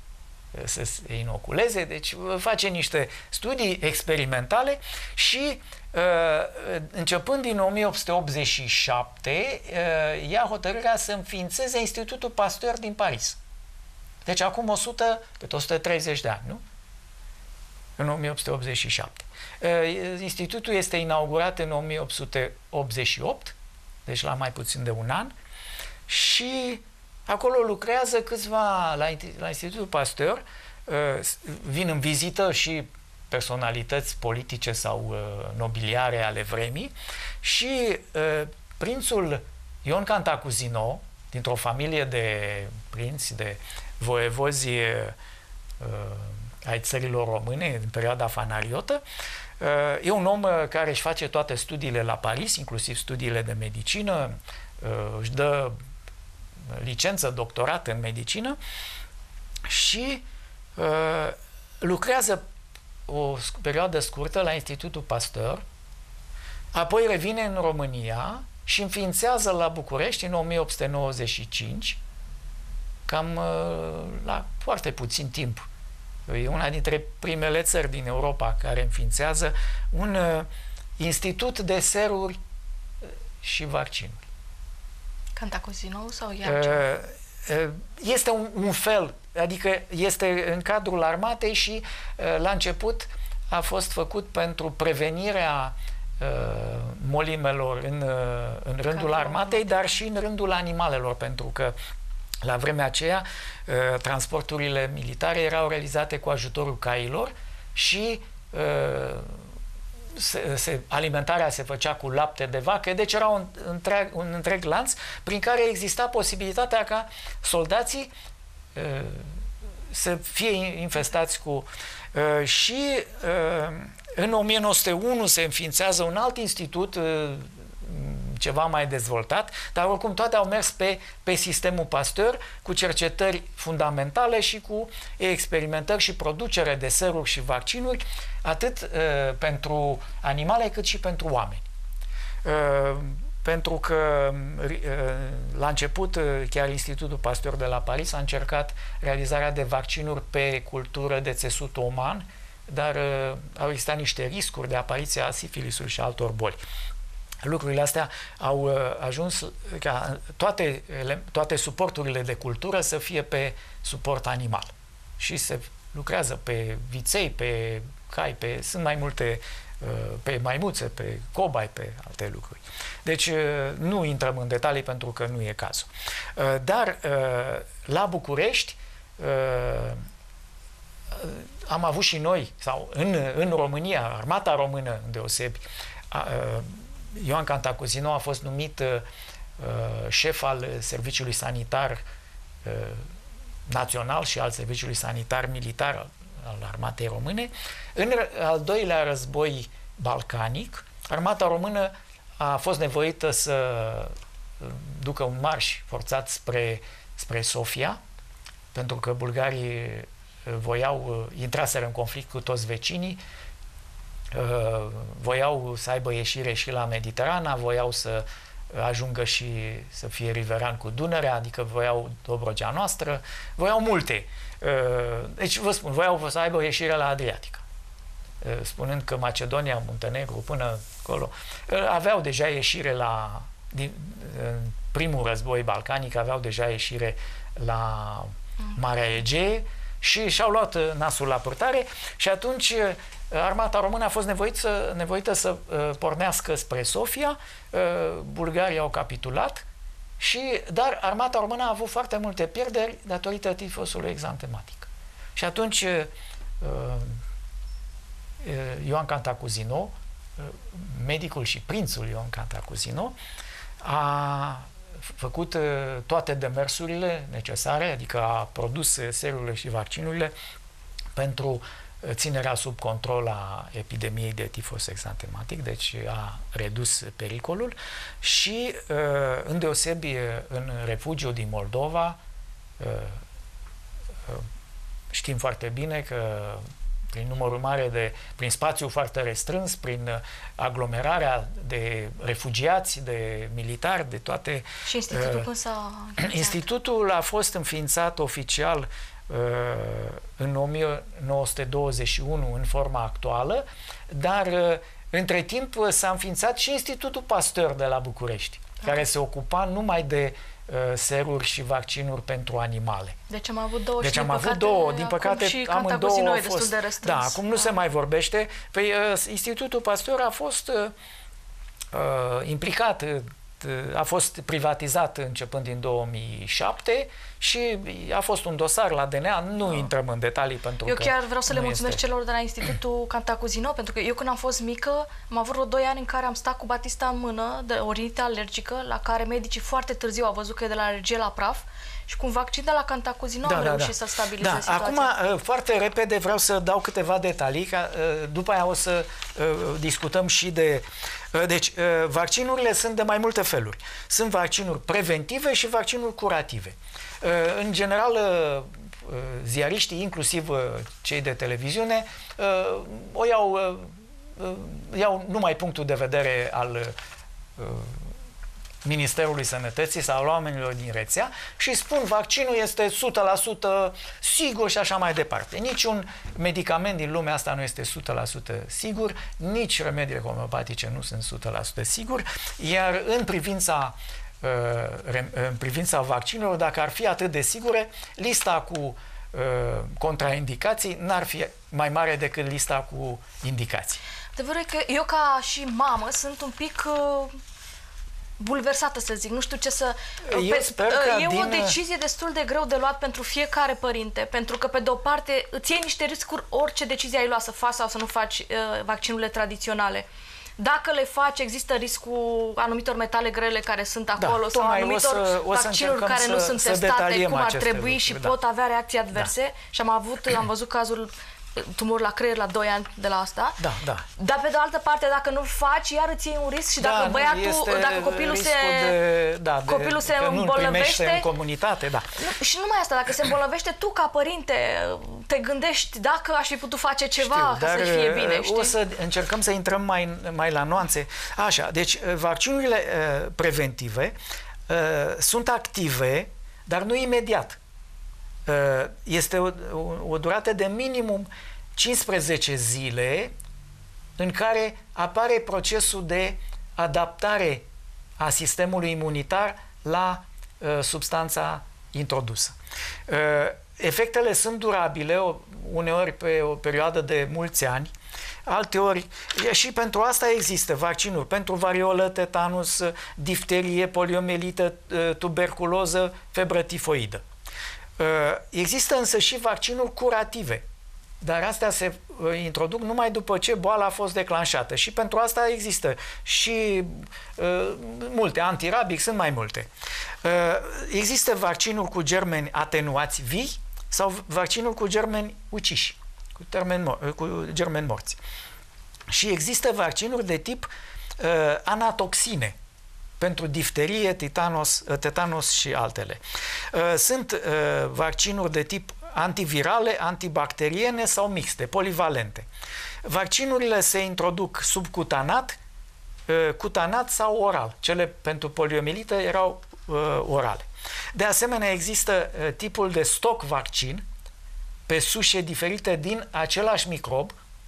să se inoculeze, deci face niște studii experimentale și începând din 1887 ia hotărârea să înființeze Institutul Pasteur din Paris. Deci acum 130 de ani, nu? În 1887. Institutul este inaugurat în 1888, deci la mai puțin de un an, și acolo lucrează câțiva, la Institutul Pasteur, vin în vizită și personalități politice sau nobiliare ale vremii și prințul Ion Cantacuzino, dintr-o familie de prinți, de voievozi ai țărilor române în perioada fanariotă, e un om care își face toate studiile la Paris, inclusiv studiile de medicină, își dă licență, doctorat în medicină și lucrează o perioadă scurtă la Institutul Pasteur, apoi revine în România și înființează la București în 1895, cam la foarte puțin timp. E una dintre primele țări din Europa care înființează un institut de seruri și vaccinuri. Cantacuzino sau iar este un fel, adică este în cadrul armatei și la început a fost făcut pentru prevenirea molimelor în rândul armatei, dar și în rândul animalelor, pentru că la vremea aceea transporturile militare erau realizate cu ajutorul cailor și alimentarea se făcea cu lapte de vacă, deci era un întreg lanț prin care exista posibilitatea ca soldații să fie infestați cu... și în 1901 se înființează un alt institut ceva mai dezvoltat, dar oricum toate au mers pe sistemul Pasteur, cu cercetări fundamentale și cu experimentări și producere de seruri și vaccinuri, atât pentru animale cât și pentru oameni. Pentru că la început chiar Institutul Pasteur de la Paris a încercat realizarea de vaccinuri pe cultură de țesut uman, dar au existat niște riscuri de apariție a sifilisului și altor boli. Lucrurile astea au ajuns ca toate suporturile de cultură să fie pe suport animal. Și se lucrează pe viței, pe cai, sunt mai multe, pe maimuțe, pe cobai, pe alte lucruri. Deci nu intrăm în detalii pentru că nu e cazul. Dar la București am avut și noi, sau în România, armata română îndeosebi, Ioan Cantacuzino a fost numit șef al Serviciului Sanitar Național și al Serviciului Sanitar Militar al Armatei Române. În al doilea război balcanic, armata română a fost nevoită să ducă un marș forțat spre Sofia, pentru că bulgarii intraseră în conflict cu toți vecinii, voiau să aibă ieșire și la Mediterana, voiau să ajungă și să fie riveran cu Dunărea, adică voiau Dobrogea noastră, voiau multe. Deci, vă spun, voiau să aibă ieșire la Adriatica. Spunând că Macedonia, Muntenegru, până acolo, aveau deja ieșire din primul război balcanic, aveau deja ieșire la Marea Egee și și-au luat nasul la purtare și atunci armata română a fost nevoită să pornească spre Sofia, bulgarii au capitulat, dar armata română a avut foarte multe pierderi datorită tifosului exantematic. Și atunci Ioan Cantacuzino, medicul și prințul Ioan Cantacuzino, a făcut toate demersurile necesare, adică a produs serurile și vaccinurile pentru ținerea sub control a epidemiei de tifos exantematic, deci a redus pericolul și, îndeosebi, în refugiul din Moldova, știm foarte bine că prin numărul mare prin spațiu foarte restrâns, prin aglomerarea de refugiați, de militari, de toate... Și institutul cum s-a înființat? Institutul a fost înființat oficial în 1921 în forma actuală, dar între timp s-a înființat și Institutul Pasteur de la București, care se ocupa numai de seruri și vaccinuri pentru animale. Deci am avut două deci și am avut două, din păcate amândouă au fost de restrâns. Da, acum nu se mai vorbește. Păi Institutul Pasteur a fost implicat, a fost privatizat începând din 2007 și a fost un dosar la DNA, nu intrăm în detalii pentru eu că chiar vreau să le mulțumesc este... celor de la Institutul Cantacuzino, pentru că eu când am fost mică, am avut vreo 2 ani în care am stat cu batista în mână, de o rinită alergică, la care medicii foarte târziu au văzut că e de la alergie la praf și cu un vaccin de la Cantacuzino am reușit să stabilizez situația. Acum, foarte repede vreau să dau câteva detalii, ca după aia o să discutăm și de... Deci, vaccinurile sunt de mai multe feluri. Sunt vaccinuri preventive și vaccinuri curative. În general, ziariștii, inclusiv cei de televiziune, o iau numai punctul de vedere al Ministerului Sănătății sau al oamenilor din rețea și spun vaccinul este 100% sigur și așa mai departe. Niciun medicament din lumea asta nu este 100% sigur, nici remediile homeopatice nu sunt 100% sigur, iar în privința vaccinurilor, dacă ar fi atât de sigure, lista cu contraindicații n-ar fi mai mare decât lista cu indicații. Adevărul e că eu ca și mamă sunt un pic bulversată, să zic, nu știu ce să... E o decizie destul de greu de luat pentru fiecare părinte, pentru că pe de o parte îți iei niște riscuri orice decizie ai luat, să faci sau să nu faci vaccinurile tradiționale. Dacă le faci, există riscul anumitor metale grele care sunt acolo sau anumitor vaccinuri care nu sunt testate cum ar trebui și pot avea reacții adverse. Și am văzut cazul tumor la creier la 2 ani de la asta. Dar pe de altă parte, dacă nu faci, iar îți iei un risc și dacă băiatul, dacă copilul se îmbolnăvește în comunitate, și numai asta, dacă se îmbolnăvește, tu ca părinte te gândești dacă aș fi putut face ceva ca să fie bine, știi? O să încercăm să intrăm mai la nuanțe. Așa, deci vaccinurile preventive sunt active, dar nu imediat. Este o durată de minimum 15 zile în care apare procesul de adaptare a sistemului imunitar la substanța introdusă. Efectele sunt durabile, uneori pe o perioadă de mulți ani, alteori, și pentru asta există vaccinuri pentru variolă, tetanus, difterie, poliomelită, tuberculoză, febră tifoidă. Există însă și vaccinuri curative, dar astea se introduc numai după ce boala a fost declanșată și pentru asta există și multe, antirabic, sunt mai multe. Există vaccinuri cu germeni atenuați vii sau vaccinuri cu germeni uciși, cu germeni morți. Și există vaccinuri de tip anatoxine, pentru difterie, tetanos și altele. Sunt vaccinuri de tip antivirale, antibacteriene sau mixte, polivalente. Vaccinurile se introduc subcutanat, cutanat sau oral. Cele pentru poliomielită erau orale. De asemenea, există tipul de stock vaccin pe sușe diferite din același microb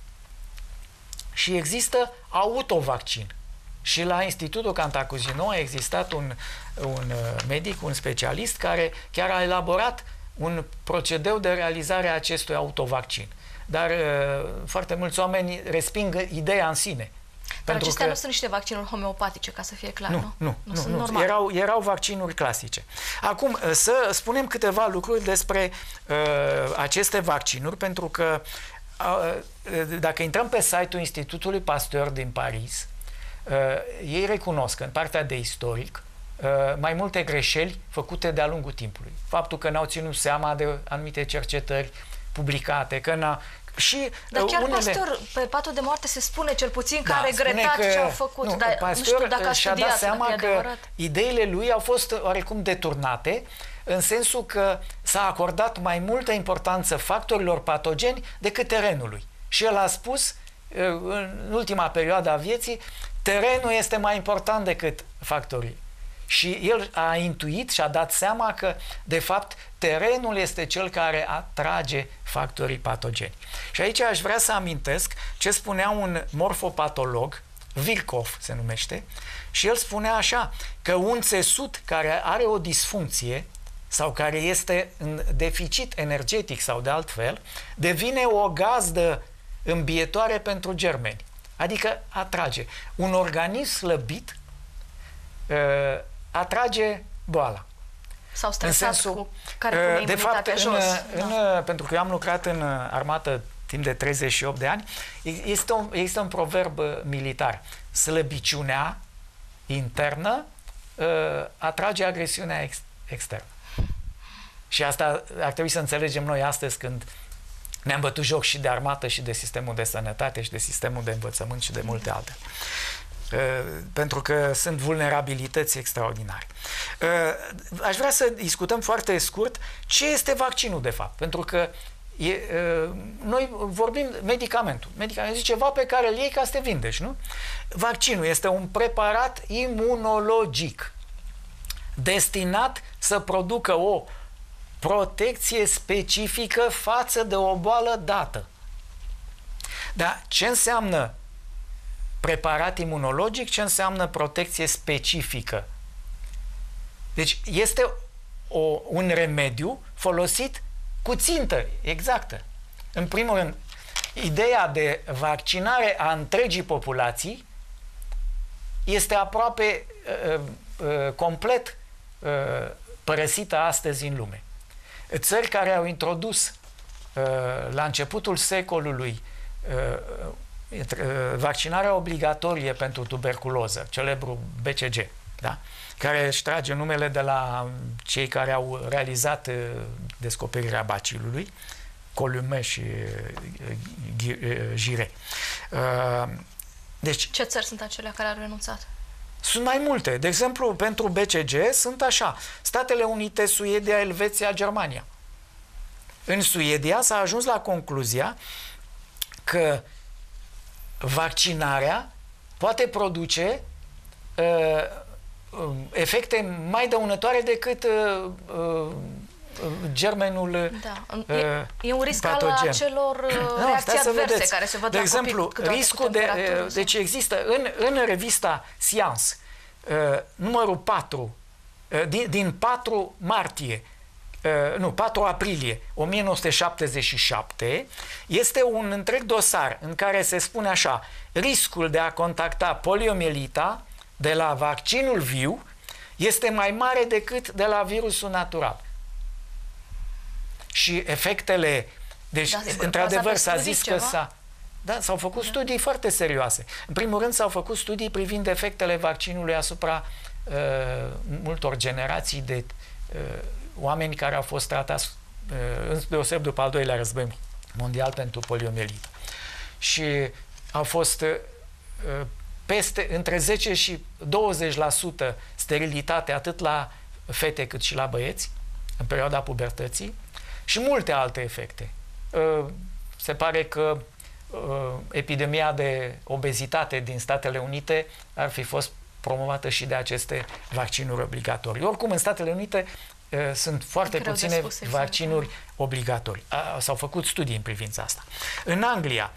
și există autovaccin. Și la Institutul Cantacuzino a existat un medic, un specialist, care chiar a elaborat un procedeu de realizare a acestui autovaccin. Dar foarte mulți oameni resping ideea în sine. Dar acestea nu sunt niște vaccinuri homeopatice, ca să fie clar, nu? Nu. Erau vaccinuri clasice. Acum, să spunem câteva lucruri despre aceste vaccinuri, pentru că dacă intrăm pe site-ul Institutului Pasteur din Paris, ei recunosc în partea de istoric mai multe greșeli făcute de-a lungul timpului. Faptul că n-au ținut seama de anumite cercetări publicate, că n-a... Dar chiar Pasteur, pe patul de moarte se spune cel puțin că a regretat ce au făcut. Dar nu știu dacă a și-a dat seama că ideile lui au fost oarecum deturnate, în sensul că s-a acordat mai multă importanță factorilor patogeni decât terenului. Și el a spus, în ultima perioadă a vieții, terenul este mai important decât factorii. Și el a intuit și a dat seama că, de fapt, terenul este cel care atrage factorii patogeni. Și aici aș vrea să amintesc ce spunea un morfopatolog, Virchow se numește, și el spunea așa, că un țesut care are o disfuncție sau care este în deficit energetic sau de altfel, devine o gazdă îmbietoare pentru germeni. Adică atrage. Un organism slăbit atrage boala. Sau stresat, cu care pune de fapt, imunitatea jos. pentru că eu am lucrat în armată timp de 38 de ani, există un proverb militar. Slăbiciunea internă atrage agresiunea externă. Și asta ar trebui să înțelegem noi astăzi, când ne-am bătut joc și de armată și de sistemul de sănătate și de sistemul de învățământ și de multe alte. Pentru că sunt vulnerabilități extraordinare. Aș vrea să discutăm foarte scurt ce este vaccinul de fapt, pentru că noi vorbim medicamentul. Medicamentul este ceva pe care îl iei ca să te vindești, nu? Vaccinul este un preparat imunologic destinat să producă o protecție specifică față de o boală dată. Dar ce înseamnă preparat imunologic, ce înseamnă protecție specifică? Deci este un remediu folosit cu țintă exactă. În primul rând, ideea de vaccinare a întregii populații este aproape complet părăsită astăzi în lume. Țări care au introdus la începutul secolului vaccinarea obligatorie pentru tuberculoză, celebrul BCG, da? Care își trage numele de la cei care au realizat descoperirea bacilului, Columet și Giret. Deci, ce țări sunt acelea care au renunțat? Sunt mai multe. De exemplu, pentru BCG sunt așa: Statele Unite, Suedia, Elveția, Germania. În Suedia s-a ajuns la concluzia că vaccinarea poate produce efecte mai dăunătoare decât germenul e un risc patogen. al acelor reacții adverse care se văd de la exemplu, copii, riscul deci există în revista Science numărul 4 din 4 martie 4 aprilie 1977, este un întreg dosar în care se spune așa: riscul de a contacta poliomielita de la vaccinul viu este mai mare decât de la virusul natural. Și efectele, deci într-adevăr s-a zis că s-au făcut studii foarte serioase. În primul rând s-au făcut studii privind efectele vaccinului asupra multor generații de oameni care au fost tratați îndeoseb după al doilea război mondial pentru poliomielită. Și au fost între 10 și 20% sterilitate atât la fete cât și la băieți în perioada pubertății și multe alte efecte. Se pare că epidemia de obezitate din Statele Unite ar fi fost promovată și de aceste vaccinuri obligatorii. Oricum, în Statele Unite sunt foarte puține vaccinuri obligatorii. S-au făcut studii în privința asta. În Anglia,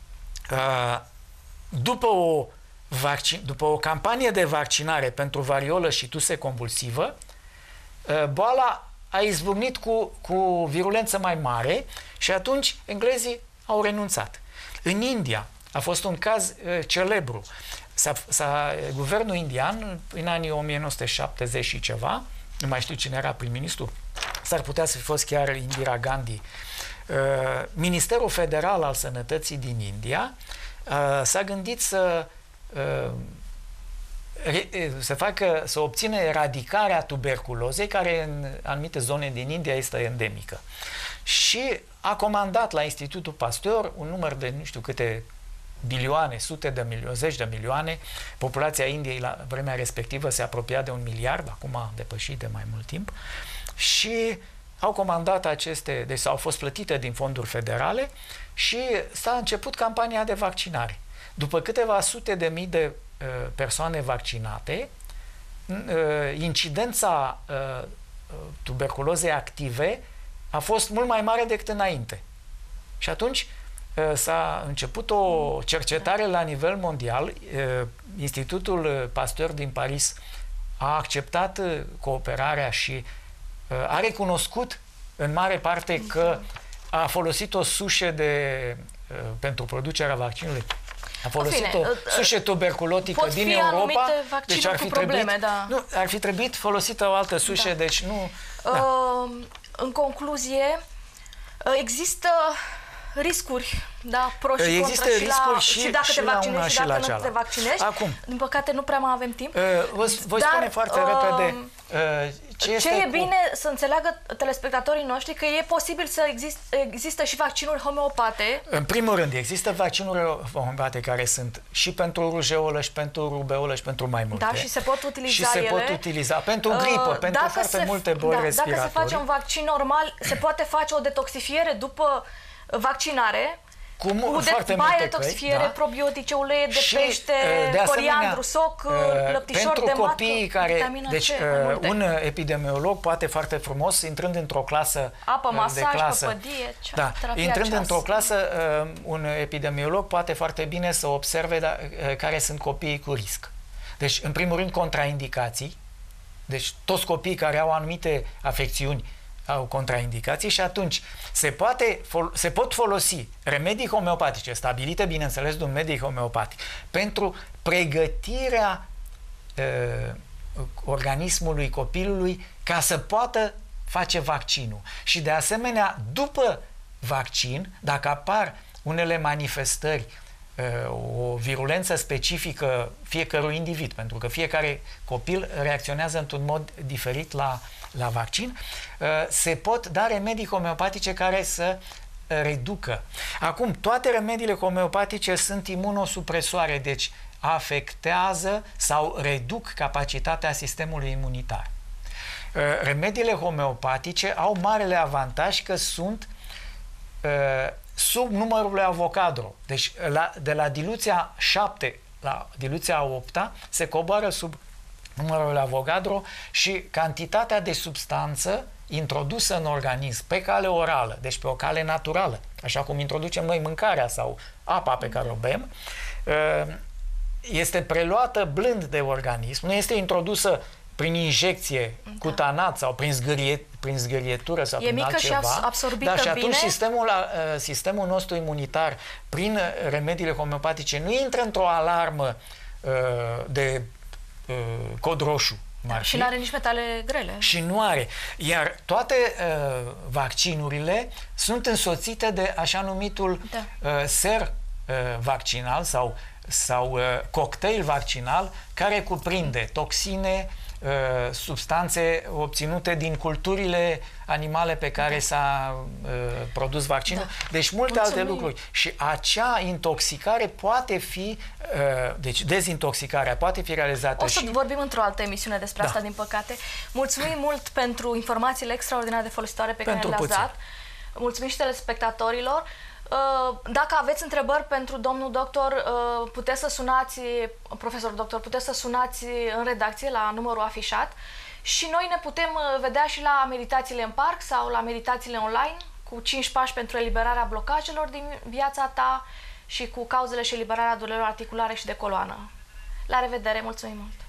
după o campanie de vaccinare pentru variolă și tuse convulsivă, boala a izbucnit cu virulență mai mare și atunci englezii au renunțat. În India a fost un caz celebru. Guvernul indian, în anii 1970 și ceva, nu mai știu cine era prim-ministru, s-ar putea să fi fost chiar Indira Gandhi, Ministerul Federal al Sănătății din India s-a gândit să obțină eradicarea tuberculozei, care în anumite zone din India este endemică. Și a comandat la Institutul Pasteur un număr de nu știu câte bilioane, sute de milioane, zeci de milioane. Populația Indiei la vremea respectivă se apropia de 1 miliard, acum a depășit de mai mult timp, și au comandat deci s-au fost plătite din fonduri federale și s-a început campania de vaccinare. După câteva sute de mii de persoane vaccinate, incidența tuberculozei active a fost mult mai mare decât înainte. Și atunci s-a început o cercetare la nivel mondial. Institutul Pasteur din Paris a acceptat cooperarea și a recunoscut în mare parte că a folosit o sușă pentru producerea vaccinului. A folosit o sușă tuberculotică din Europa, deci ar fi probleme, nu, ar fi trebuit folosită o altă sușă, deci nu... În concluzie, există riscuri, pro și există contra, riscuri și dacă te vaccinezi și dacă nu te vaccinezi. Acum, din păcate nu prea mai avem timp. Voi spune foarte repede ce e bine să înțeleagă telespectatorii noștri că e posibil să există și vaccinuri homeopate. În primul rând, există vaccinuri homeopate care sunt și pentru rujeolă, și pentru rubeolă, și pentru mai multe. Da, și se pot utiliza și se pot utiliza pentru gripă, pentru foarte multe boli respiratorii. Dacă se face un vaccin normal, se poate face o detoxifiere după vaccinare. Cu foarte multe detoxifiere, probiotice, uleiet de pește, coriandru, soc, lăptișor de matcă, copiii care, deci un epidemiolog poate foarte frumos, intrând într-o clasă apă, masaj, păpădie, intrând într-o clasă, un epidemiolog poate foarte bine să observe care sunt copiii cu risc. Deci, în primul rând, contraindicații. Deci, toți copiii care au anumite afecțiuni au contraindicații și atunci se pot folosi remedii homeopatice, stabilite, bineînțeles, de un medic homeopatic, pentru pregătirea organismului copilului ca să poată face vaccinul. Și de asemenea, după vaccin, dacă apar unele manifestări, o virulență specifică fiecărui individ, pentru că fiecare copil reacționează într-un mod diferit la vaccin, se pot da remedii homeopatice care să reducă. Acum, toate remediile homeopatice sunt imunosupresoare, deci afectează sau reduc capacitatea sistemului imunitar. Remediile homeopatice au marele avantaj că sunt sub numărul lui Avogadro. Deci de la diluția 7 la diluția 8 se coboară sub numărul lui Avogadro și cantitatea de substanță introdusă în organism pe cale orală, deci pe o cale naturală, așa cum introducem noi mâncarea sau apa pe care o bem, este preluată blând de organism, nu este introdusă prin injecție cutanat sau prin zgârietură sau prin altceva. Și absorbită și atunci bine. Sistemul nostru imunitar, prin remediile homeopatice, nu intră într-o alarmă de cod roșu. Și nu are nici metale grele. Și nu are. Iar toate vaccinurile sunt însoțite de așa numitul ser vaccinal sau cocktail vaccinal, care cuprinde toxine, substanțe obținute din culturile animale pe care s-a produs vaccinul, deci multe alte lucruri. Și acea intoxicare poate fi, deci dezintoxicarea poate fi realizată. O să vorbim într-o altă emisiune despre asta, din păcate. Mulțumim mult pentru informațiile extraordinar de folositoare pe care le-ați dat. Mulțumim și telespectatorilor. Dacă aveți întrebări pentru domnul doctor, puteți să sunați, profesor doctor, puteți să sunați în redacție la numărul afișat și noi ne putem vedea și la meditațiile în parc sau la meditațiile online cu 5 pași pentru eliberarea blocajelor din viața ta și cu cauzele și eliberarea durerilor articulare și de coloană. La revedere, mulțumim mult!